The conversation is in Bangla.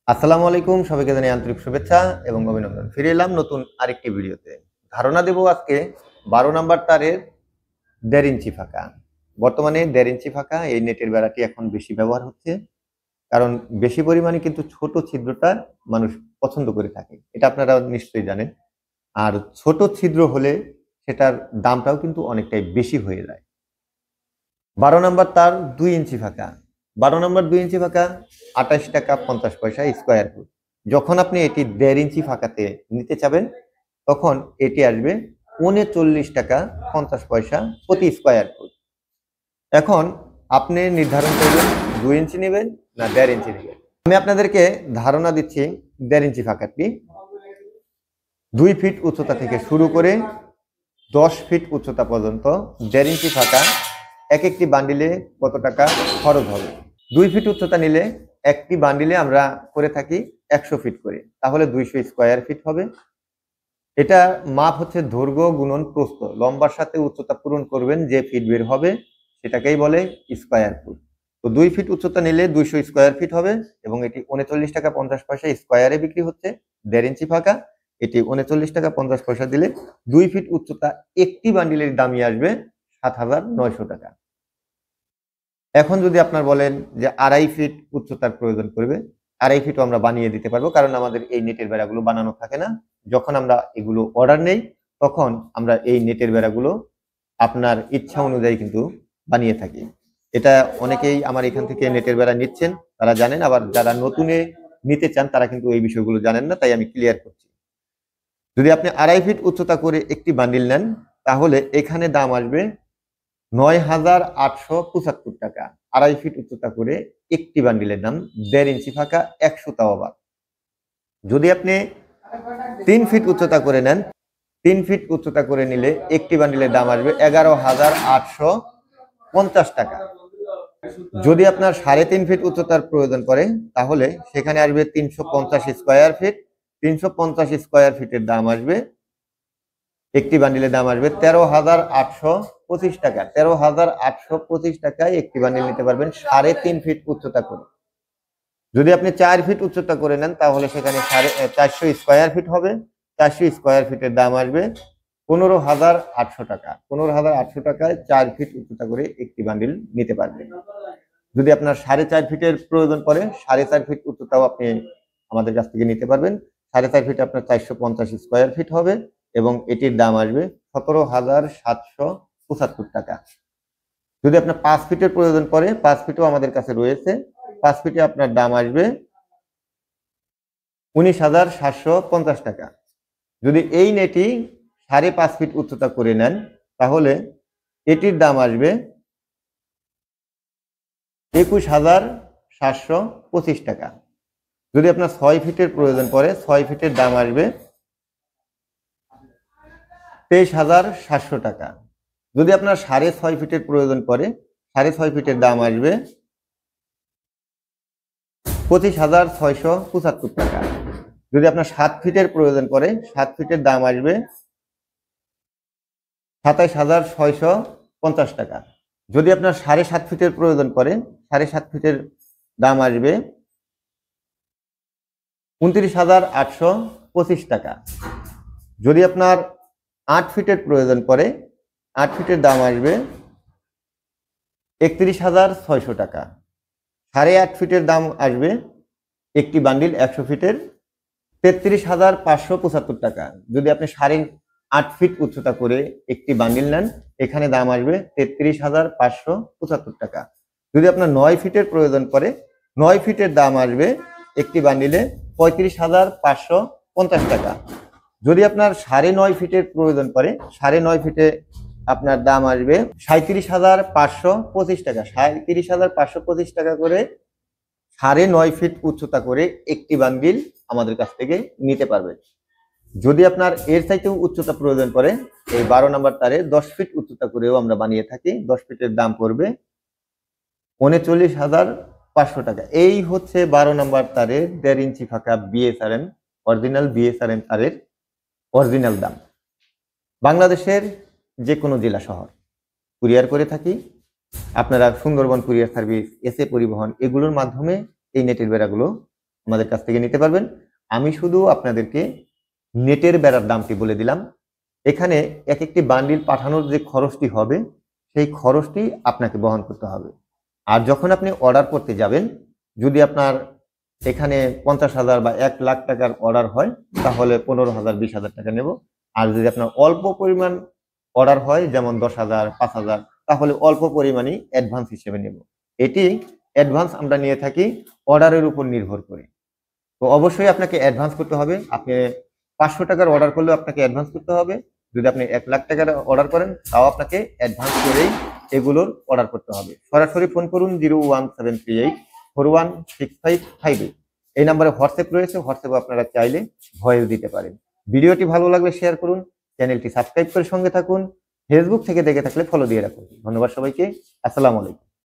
আসসালামু আলাইকুম, সবাইকে জানাই আন্তরিক শুভেচ্ছা এবং অভিনন্দন। ফিরে এলাম নতুন আরেকটি ভিডিওতে। ধারণা দেব আজকে 12 নাম্বার তারের 1.5 ইঞ্চি ফাঁকা। বর্তমানে 1.5 ইঞ্চি ফাঁকা এই নেটের বেড়াটি এখন বেশি ব্যবহার হচ্ছে, কারণ বেশি পরিমাণে কিন্তু ছোট ছিদ্রটা মানুষ পছন্দ করে থাকে, এটা আপনারা নিশ্চয়ই জানেন। আর ছোট ছিদ্র হলে সেটার দামটাও কিন্তু অনেকটাই বেশি হয়ে যায়। 12 নাম্বার তার 2 ইঞ্চি ফাঁকা। 12 নম্বর 2 ইঞ্চি ফাঁকা 28 টাকা 50 পয়সা স্কোয়ার ফুট। যখন আপনি এটি 1.5 ইঞ্চি ফাঁকাতে নিতে চাবেন, তখন এটি আসবে 39 টাকা 50 পয়সা প্রতি স্কোয়ার ফুট। এখন আপনি নির্ধারণ করবেন 2 ইঞ্চি নেবেন না 1.5 ইঞ্চি নেবেন। আমি আপনাদেরকে ধারণা দিচ্ছি 1.5 ইঞ্চি ফাঁকাটি 2 ফিট উচ্চতা থেকে শুরু করে 10 ফিট উচ্চতা পর্যন্ত 1.5 ইঞ্চি ফাঁকা এক একটি বান্ডিলে কত টাকা খরচ হবে। 2 ফিট উচ্চতা নিলে একটি বান্ডিলে আমরা করে থাকি 100 ফিট করে, তাহলে 200 স্কোয়ার ফিট হবে। এটা মাপ হচ্ছে দৈর্ঘ্য গুণন প্রস্থ, লম্বার সাথে উচ্চতা পূরণ করবেন, যে ফিট বের হবে সেটাকেই বলে স্কোয়ার ফুট। তো 2 ফিট উচ্চতা নিলে 200 স্কোয়ার ফিট হবে এবং এটি 39 টাকা 50 পয়সা স্কোয়ারে বিক্রি হচ্ছে। 1.5 ইঞ্চি ফাঁকা এটি 39 টাকা 50 পয়সা দিলে 2 ফিট উচ্চতা একটি বান্ডিলের দামই আসবে 7,900 টাকা। এখন যদি আপনার বলেন যে 2.5 ফিট উচ্চতার প্রয়োজন পড়বে, 2.5 ফিটও আমরা বানিয়ে দিতে পারবো, কারণ আমাদের এই নেটের বেড়াগুলো বানানো থাকে না। যখন আমরা এগুলো অর্ডার নেই, তখন আমরা এই নেটের বেড়াগুলো আপনার ইচ্ছা অনুযায়ী কিন্তু বানিয়ে থাকি। এটা অনেকেই আমার এখান থেকে নেটের বেড়া নিচ্ছেন, তারা জানেন, আবার যারা নতুনে নিতে চান তারা কিন্তু এই বিষয়গুলো জানেন না, তাই আমি ক্লিয়ার করছি। যদি আপনি 2.5 ফিট উচ্চতা করে একটি বান্ডিল নেন, তাহলে এখানে দাম আসবে 9,875 টাকা। 2.5 ফিট উচ্চতা করে একটি বান্ডিলের দাম, 1.5 ইঞ্চি ফাঁকা 100 তাও আবার। যদি আপনি 3 ফিট উচ্চতা করে নেন, 3 ফিট উচ্চতা করে নিলে একটি বান্ডিলের দাম আসবে 11,850 টাকা। যদি আপনার 3.5 ফিট উচ্চতার প্রয়োজন পড়ে, তাহলে সেখানে আসবে 350 স্কোয়ার ফিট। 350 স্কোয়ার ফিটের দাম আসবে, একটি বান্ডিলের দাম আসবে 13,825 টাকা। 13,825 টাকায় একটি বান্ডিল নিতে পারবেন 3.5 ফিট উচ্চতা করে। যদি আপনি 4 ফিট উচ্চতা করে নেন, তাহলে সেখানে 450 স্কোয়ার ফিট হবে। 400 স্কোয়ার ফিটের দাম আসবে 15,800 টাকা। 15,800 টাকায় 4 ফিট উচ্চতা করে একটি বান্ডিল নিতে পারবেন। যদি আপনার 4.5 ফিটের প্রয়োজন পড়ে, 4.5 ফিট উচ্চতাও আপনি আমাদের কাছ থেকে নিতে পারবেন। 4.5 ফিট আপনার 450 স্কোয়ার ফিট হবে এবং এটির দাম আসবে 17,775 টাকা। যদি আপনার 5 ফিটের প্রয়োজন পড়ে, 5 ফিটও আমাদের কাছে রয়েছে। 5 ফিটে আপনার দাম আসবে 19,750 টাকা। যদি এই নেটই 5.5 ফিট উচ্চতা করে নেন, তাহলে এটির দাম আসবে 21,725 টাকা। যদি আপনার 6 ফিটের প্রয়োজন পড়ে, 6 ফিটের দাম আসবে 23,700 টাকা। যদি আপনার 6.5 ফিটের প্রয়োজন পড়ে, 6.5 ফিটের দাম আসবে 25,675 টাকা। যদি আপনার 7 ফিটের প্রয়োজন পড়ে, 7 ফিটের দাম আসবে 27,650 টাকা। যদি আপনার 7.5 ফিটের প্রয়োজন পড়ে, 7.5 ফিটের দাম আসবে 29,825 টাকা। যদি আপনার 8 ফিটের প্রয়োজন পড়ে, 8 ফিটের দাম আসবে 31,600 টাকা। 8.5 ফিটের দাম আসবে একটি বান্ডিল 100 ফিটের 33,575 টাকা। যদি আপনি 8.5 ফিট উচ্চতা করে একটি বান্ডিল নেন, এখানে দাম আসবে 33,575 টাকা। যদি আপনার 9 ফিটের প্রয়োজন পড়ে, 9 ফিটের দাম আসবে একটি বান্ডিলে 35,550 টাকা। যদি আপনার 9.5 ফিটের প্রয়োজন পড়ে, 9.5 ফিটে আপনার দাম আসবে 37,525 টাকা। 37,525 টাকা করে 9.5 ফিট উচ্চতা করে একটি বান্ডিল আমাদের কাছ থেকে নিতে পারবেন। যদি আপনার এর চাইতেও উচ্চতা প্রয়োজন পড়ে, এই 12 নাম্বার তারে 10 ফিট উচ্চতা করেও আমরা বানিয়ে থাকি। 10 ফিটের দাম পড়বে 39,500 টাকা। এই হচ্ছে 12 নাম্বার তারের 1.5 ইঞ্চি ফাঁকা বিএসআরএম, অরিজিনাল বিএসআরএম তারের অরিজিনাল দাম। বাংলাদেশের যে কোনো জেলা শহর কুরিয়ার করে থাকি। আপনারা সুন্দরবন কুরিয়ার সার্ভিস, এসএ পরিবহন, এগুলোর মাধ্যমে এই নেটের বেড়াগুলো আমাদের কাছ থেকে নিতে পারবেন। আমি শুধু আপনাদেরকে নেটের বেড়ার দামটি বলে দিলাম। এখানে এক একটি বান্ডিল পাঠানোর যে খরচটি হবে সেই খরচটি আপনাকে বহন করতে হবে। আর যখন আপনি অর্ডার করতে যাবেন, যদি আপনার এখানে 50,000 বা 1 লাখ টাকার অর্ডার হয় তাহলে 15,000 20,000 টাকা নেব। আর যদি আপনার অল্প পরিমাণ অর্ডার হয় যেমন 10,000 5,000 তাহলে অল্প পরিমাণই অ্যাডভান্স হিসেবে নেব। এটি অ্যাডভান্স আমরা নিয়ে থাকি অর্ডারের উপর নির্ভর করে। তো অবশ্যই আপনাকে অ্যাডভান্স করতে হবে। আপনি 500 টাকার অর্ডার করলেও আপনাকে অ্যাডভান্স করতে হবে। যদি আপনি 1 লাখ টাকার অর্ডার করেন তাও আপনাকে অ্যাডভান্স করেই এগুলোর অর্ডার করতে হবে। সরাসরি ফোন করুন 01738 এই নাম্বারে হোয়াটসঅ্যাপ রয়েছে, হোয়াটসঅ্যাপে আপনারা চাইলে ভয়েস দিতে পারেন। ভিডিওটি ভালো লাগলে শেয়ার করুন, চ্যানেলটি সাবস্ক্রাইব করে সঙ্গে থাকুন, ফেসবুক থেকে দেখে থাকলে ফলো দিয়ে রাখুন। ধন্যবাদ সবাইকে, আসসালামু আলাইকুম।